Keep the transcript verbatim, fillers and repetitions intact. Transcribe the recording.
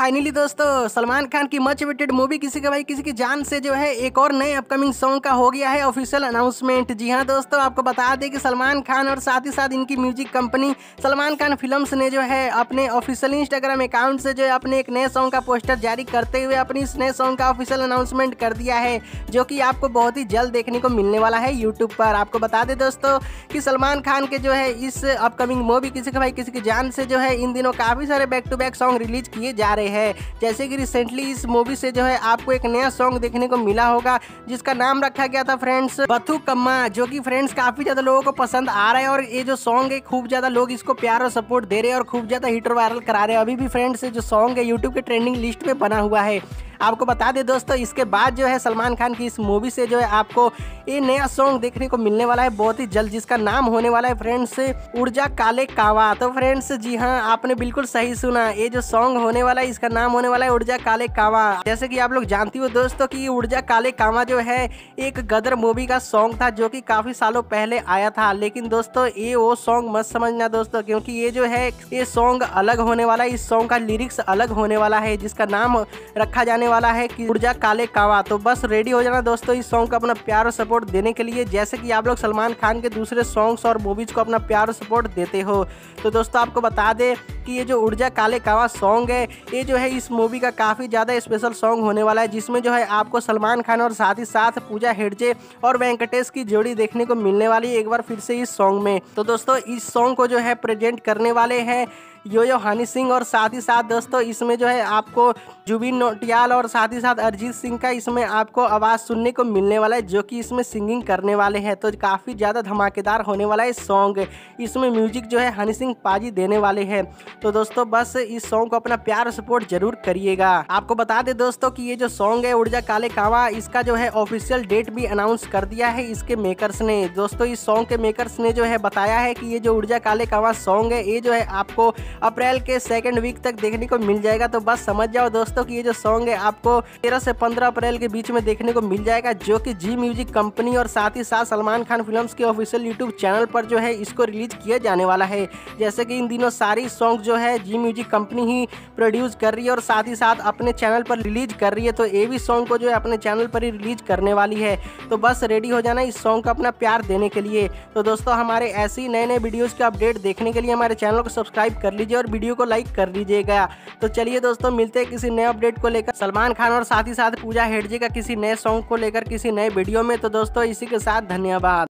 Finally दोस्तों सलमान खान की much awaited movie किसी के भाई किसी की जान से जो है एक और नए अपकमिंग सॉन्ग का हो गया है ऑफिशियल अनाउंसमेंट। जी हाँ दोस्तों, आपको बता दें कि सलमान खान और साथ ही साथ इनकी music company Salman Khan films ने जो है अपने ऑफिशियल इंस्टाग्राम अकाउंट से जो है अपने एक नए सॉन्ग का पोस्टर जारी करते हुए अपनी इस नए सॉन्ग का ऑफिशियल अनाउंसमेंट कर दिया है, जो कि आपको बहुत ही जल्द देखने को मिलने वाला है यूट्यूब पर। आपको बता दें दोस्तों कि सलमान खान के जो है इस अपकमिंग मूवी किसी के भाई किसी की जान से जो है इन दिनों काफी सारे back to back song release किए जा रहे हैं। जैसे कि रिसेंटली इस मूवी से जो है आपको एक नया सॉन्ग देखने को मिला होगा जिसका नाम रखा गया था फ्रेंड्स बथू कम्मा, जो कि फ्रेंड्स काफी ज्यादा लोगों को पसंद आ रहा है और ये जो सॉन्ग है खूब ज्यादा लोग इसको प्यार और सपोर्ट दे रहे हैं और खूब ज्यादा हिट और वायरल करा रहे हैं। अभी भी फ्रेंड्स जो सॉन्ग है यूट्यूब के ट्रेंडिंग लिस्ट में बना हुआ है। आपको बता दें दोस्तों इसके बाद जो है सलमान खान की इस मूवी से जो है आपको ये नया सॉन्ग देखने को मिलने वाला है बहुत ही जल्द, जिसका नाम होने वाला है फ्रेंड्स उर्जा काले कावा। तो फ्रेंड्स जी हाँ, आपने बिल्कुल सही सुना, ये जो सॉन्ग होने वाला है इसका नाम होने वाला है उर्जा काले कावा। जैसे कि आप लोग जानती हो दोस्तों कि उर्जा काले कावा जो है एक गदर मूवी का सॉन्ग था जो कि काफी सालों पहले आया था। लेकिन दोस्तों ये वो सॉन्ग मत समझना दोस्तों, क्योंकि ये जो है ये सॉन्ग अलग होने वाला है, इस सॉन्ग का लिरिक्स अलग होने वाला है जिसका नाम रखा जाने वाला है कि उर्जा काले कावा। तो बस रेडी हो जाना दोस्तों इस सॉन्ग का अपना प्यार और सपोर्ट देने के लिए, जैसे कि आप लोग सलमान खान के दूसरे सॉन्ग्स और मूवीज को अपना प्यार और सपोर्ट देते हो। तो दोस्तों आपको बता दें कि ये जो उर्जा काले कावा सॉन्ग है ये जो है इस मूवी का काफी ज्यादा स्पेशल सॉन्ग होने वाला है, जिसमें जो है आपको सलमान खान और साथ ही साथ पूजा हेगड़े और वेंकटेश की जोड़ी देखने को मिलने वाली है एक बार फिर से इस सॉन्ग में। तो दोस्तों इस सॉन्ग को जो है प्रेजेंट करने वाले हैं यो यो हनी सिंह और साथ ही साथ दोस्तों इसमें जो है आपको जुबिन नौटियाल और साथ ही साथ अरिजीत सिंह का इसमें आपको आवाज़ सुनने को मिलने वाला है, जो कि इसमें सिंगिंग करने वाले हैं। तो काफ़ी ज़्यादा धमाकेदार होने वाला है सॉन्ग। इसमें म्यूजिक जो है हनी सिंह पाजी देने वाले हैं। तो दोस्तों बस इस सॉन्ग को अपना प्यार और सपोर्ट जरूर करिएगा। आपको बता दें दोस्तों कि ये जो सॉन्ग है उर्जा काले कावा, इसका जो है ऑफिशियल डेट भी अनाउंस कर दिया है इसके मेकर्स ने। दोस्तों इस सॉन्ग के मेकर्स ने जो है बताया है कि ये जो उर्जा काले कावा सॉन्ग है ये जो है आपको अप्रैल के सेकंड वीक तक देखने को मिल जाएगा। तो बस समझ जाओ दोस्तों कि ये जो सॉन्ग है आपको तेरह से पंद्रह अप्रैल के बीच में देखने को मिल जाएगा, जो कि जी म्यूजिक कंपनी और साथ ही साथ सलमान खान फिल्म्स के ऑफिशियल यूट्यूब चैनल पर जो है इसको रिलीज किया जाने वाला है। जैसे कि इन दिनों सारी सॉन्ग जो है जी म्यूजिक कंपनी ही प्रोड्यूस कर रही है और साथ ही साथ अपने चैनल पर रिलीज कर रही है, तो ये भी सॉन्ग को जो है अपने चैनल पर ही रिलीज करने वाली है। तो बस रेडी हो जाना इस सॉन्ग का अपना प्यार देने के लिए। तो दोस्तों हमारे ऐसे ही नए नए वीडियोस के अपडेट देखने के लिए हमारे चैनल को सब्सक्राइब कर लीजिए और वीडियो को लाइक कर दीजिएगा। तो चलिए दोस्तों मिलते हैं किसी नए अपडेट को लेकर सलमान खान और साथ ही साथ पूजा हेगड़े का किसी नए सॉन्ग को लेकर किसी नए वीडियो में। तो दोस्तों इसी के साथ धन्यवाद।